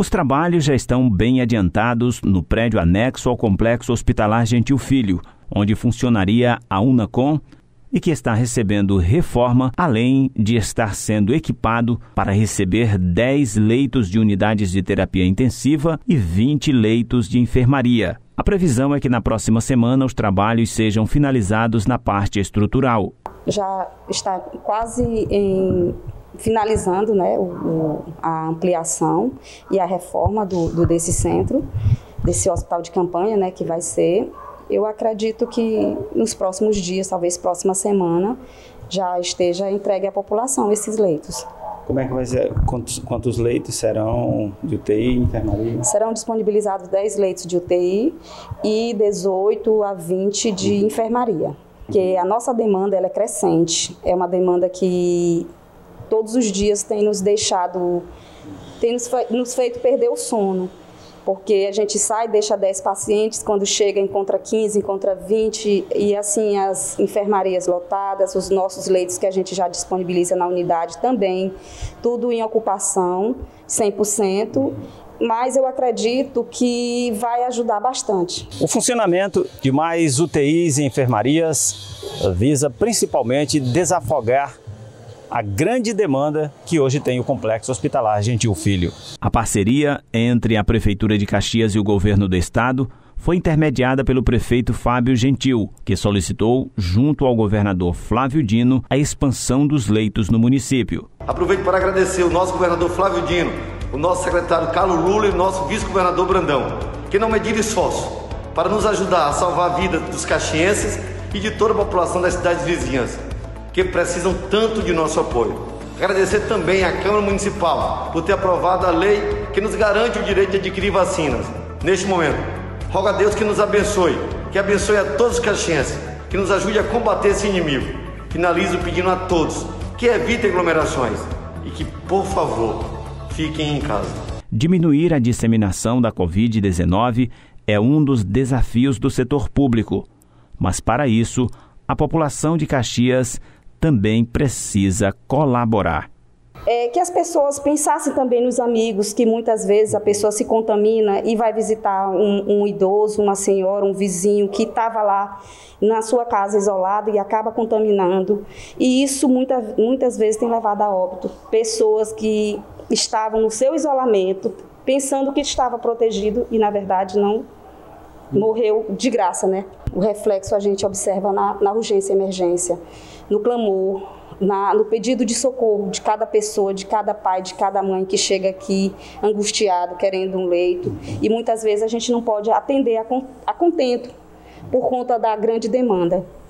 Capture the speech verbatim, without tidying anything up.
Os trabalhos já estão bem adiantados no prédio anexo ao Complexo Hospitalar Gentil Filho, onde funcionaria a Unacom e que está recebendo reforma, além de estar sendo equipado para receber dez leitos de unidades de terapia intensiva e vinte leitos de enfermaria. A previsão é que na próxima semana os trabalhos sejam finalizados na parte estrutural. Já está quase em... finalizando, né, o, o, a ampliação e a reforma do, do, desse centro, desse hospital de campanha, né, que vai ser. Eu acredito que nos próximos dias, talvez próxima semana, já esteja entregue à população esses leitos. Como é que vai ser? Quantos, quantos leitos serão de U T I e enfermaria? Serão disponibilizados dez leitos de U T I e dezoito a vinte de enfermaria. Porque a nossa demanda ela é crescente, é uma demanda que todos os dias tem nos deixado, tem nos, nos feito perder o sono, porque a gente sai, deixa dez pacientes, quando chega encontra quinze, encontra vinte, e assim as enfermarias lotadas, os nossos leitos que a gente já disponibiliza na unidade também, tudo em ocupação, cem por cento, mas eu acredito que vai ajudar bastante. O funcionamento de mais U T Is e enfermarias visa principalmente desafogar a grande demanda que hoje tem o Complexo Hospitalar Gentil Filho. A parceria entre a Prefeitura de Caxias e o Governo do Estado foi intermediada pelo prefeito Fábio Gentil, que solicitou, junto ao governador Flávio Dino, a expansão dos leitos no município. Aproveito para agradecer o nosso governador Flávio Dino, o nosso secretário Carlos Lula e o nosso vice-governador Brandão, que não mediram esforço para nos ajudar a salvar a vida dos caxienses e de toda a população das cidades vizinhas, que precisam tanto de nosso apoio. Agradecer também à Câmara Municipal por ter aprovado a lei que nos garante o direito de adquirir vacinas. Neste momento, rogo a Deus que nos abençoe, que abençoe a todos os caxienses, que nos ajude a combater esse inimigo. Finalizo pedindo a todos que evitem aglomerações e que, por favor, fiquem em casa. Diminuir a disseminação da covid dezenove é um dos desafios do setor público, mas para isso, a população de Caxias também precisa colaborar. É, que as pessoas pensassem também nos amigos, que muitas vezes a pessoa se contamina e vai visitar um, um idoso, uma senhora, um vizinho que estava lá na sua casa isolado e acaba contaminando. E isso muita, muitas vezes tem levado a óbito. Pessoas que estavam no seu isolamento, pensando que estava protegido e na verdade não, morreu de graça, né? O reflexo a gente observa na, na urgência e emergência, no clamor, na, no pedido de socorro de cada pessoa, de cada pai, de cada mãe que chega aqui angustiado, querendo um leito. E muitas vezes a gente não pode atender a, a contento por conta da grande demanda.